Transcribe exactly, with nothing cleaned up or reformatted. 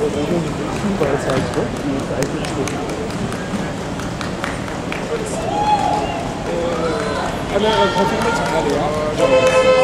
오면 큰 거에 사이즈로 이 사이즈 أنا الخفيف مش عالي